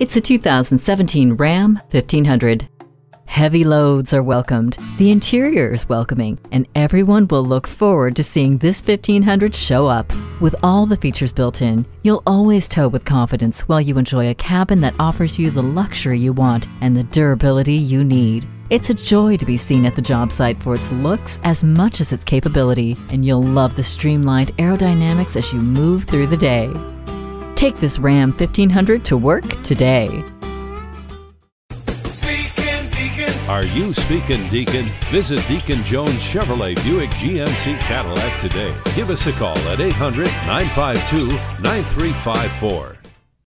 It's a 2017 Ram 1500. Heavy loads are welcomed, the interior is welcoming, and everyone will look forward to seeing this 1500 show up. With all the features built in, you'll always tow with confidence while you enjoy a cabin that offers you the luxury you want and the durability you need. It's a joy to be seen at the job site for its looks as much as its capability, and you'll love the streamlined aerodynamics as you move through the day. Take this Ram 1500 to work today. Are you speaking Deacon? Visit Deacon Jones Chevrolet Buick GMC Cadillac today. Give us a call at 800-952-9354.